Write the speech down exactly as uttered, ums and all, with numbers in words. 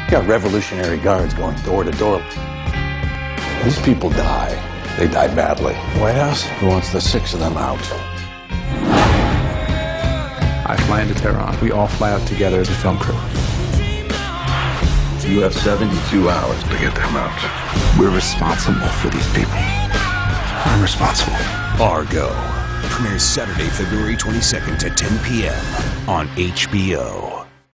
Got Revolutionary Guards going door to door. These people die. They die badly. White House wants the six of them out. I fly into Tehran. We all fly out together as a film crew. You have seventy-two hours to get them out. We're responsible for these people. I'm responsible. ARGO premieres Saturday, February twenty-second at ten p m on H B O.